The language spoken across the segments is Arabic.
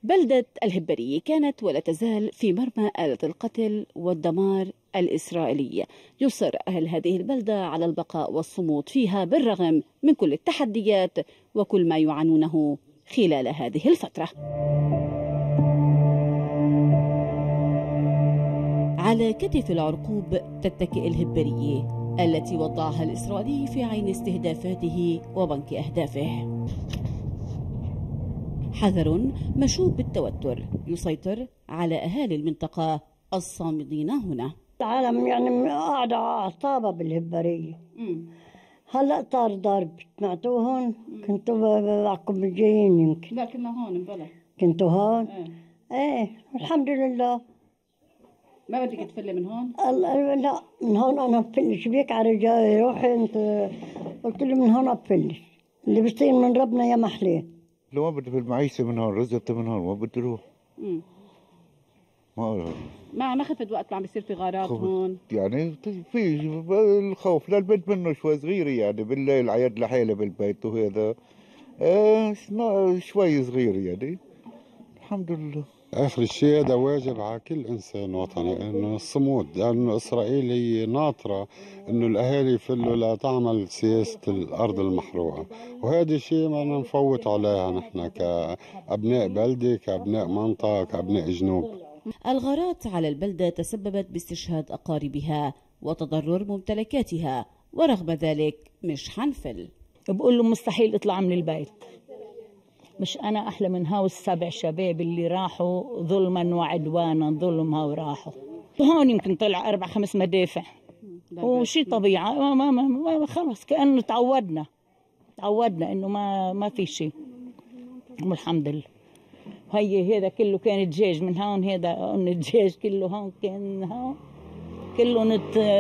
بلدة الهبرية كانت ولا تزال في مرمى آلة القتل والدمار الإسرائيلي. يصر أهل هذه البلدة على البقاء والصمود فيها بالرغم من كل التحديات وكل ما يعانونه خلال هذه الفترة. على كتف العرقوب تتكئ الهبرية التي وضعها الإسرائيلي في عين استهدافاته وبنك أهدافه. حذر مشوب بالتوتر يسيطر على أهالي المنطقة الصامدين هنا. العالم يعني قاعدة أعصابها بالهبرية. هلا صار ضرب، سمعتوهن؟ كنتوا معكم جايين يمكن. لا كنا هون بلا. كنتوا هون؟ ايه الحمد لله. ما بدك تفلي من هون؟ لا من هون أنا بفلش بيك على رجالي روحي أنت. قلت له من هون بفلش، اللي بيصير من ربنا يا محليه. لو ما بدي في المعيشة من هون، رزقت من هون ما بدي اروح. ما خفت وقت ما عم بيصير في غارات هون؟ يعني في الخوف للبنت منه شوي صغيرة، يعني بالليل عيد لحالة بالبيت وهذا شوي صغير يعني. الحمد لله. آخر شيء هذا واجب على كل إنسان وطني إنه الصمود، لأنه إسرائيل هي ناطرة إنه الأهالي يفلوا لا تعمل سياسة الأرض المحروقة، وهذا الشيء ما نفوت عليها نحن كأبناء بلدة، كأبناء منطقة، كأبناء جنوب. الغارات على البلدة تسببت باستشهاد أقاربها وتضرر ممتلكاتها، ورغم ذلك مش حنفل. بقول له مستحيل اطلع من البيت، مش أنا أحلى من هاو السبع شباب اللي راحوا ظلما وعدوانا، ظلمها وراحوا. هون يمكن طلع 4-5 مدافع وشي طبيعة. ما خلص كأنه تعودنا إنه ما في شيء. والحمد لله. هي هذا كله كان دجاج من هون، هذا الدجاج كله هون كان هون كله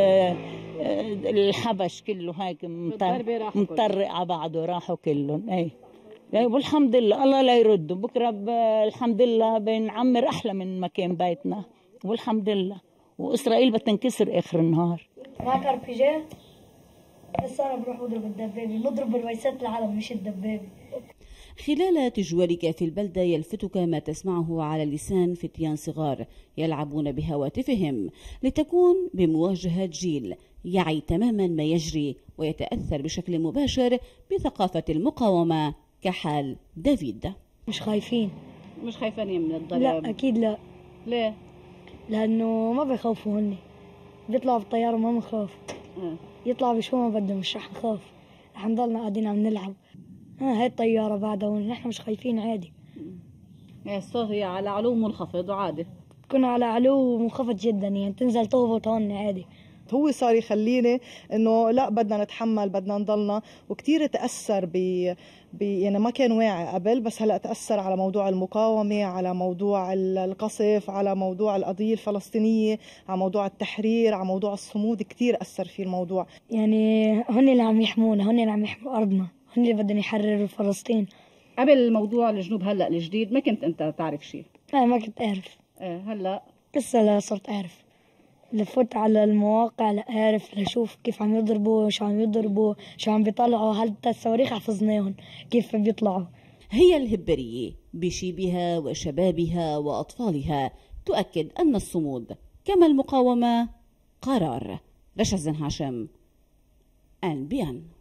الحبش كله هيك مطرق على بعضه، راحوا كلهم. اي والحمد لله الله لا يرده بكره. الحمد لله بنعمر احلى من ما كان بيتنا والحمد لله. واسرائيل بتنكسر اخر النهار. معك اربيجي؟ هسه انا بروح بضرب الدبابه، نضرب رئيسات العالم مش الدبابه. خلال تجولك في البلدة يلفتك ما تسمعه على لسان فتيان صغار يلعبون بهواتفهم لتكون بمواجهة جيل يعي تماما ما يجري ويتأثر بشكل مباشر بثقافة المقاومة كحال دافيد. مش خايفين من الضرب؟ لا أكيد لا. ليه؟ لأنه ما بيخافوا هني، بيطلعوا بالطيارة ما بنخاف. يطلعوا بشو ما بدهم مش رح نخاف، رح نضلنا قاعدين عم نلعب. هاي الطيارة بعدها ونحن مش خايفين عادي. الصوت هي على علو منخفض وعادي. تكون على علو منخفض جدا، يعني تنزل تهبط هون عادي. هو صار يخليني انه لا بدنا نتحمل، بدنا نضلنا. وكتير تأثر يعني ما كان واعي قبل، بس هلا تأثر على موضوع المقاومة، على موضوع القصف، على موضوع القضية الفلسطينية، على موضوع التحرير، على موضوع الصمود. كتير أثر فيه الموضوع. يعني هن اللي عم يحمونا، هن اللي عم يحموا أرضنا، هن اللي بدهم يحرروا فلسطين. قبل موضوع الجنوب هلا الجديد ما كنت انت تعرف شيء؟ لا ما كنت أعرف. هلا لسه صرت أعرف. لفوت على المواقع لأعرف، لشوف كيف عم يضربوا، شو عم يضربوا، شو عم بيطلعوا. حتى الصواريخ حفظناهم كيف بيطلعوا. هي الهبرية بشيبها وشبابها وأطفالها تؤكد أن الصمود كما المقاومة قرار. رشا الزنهاشم، أنبيان.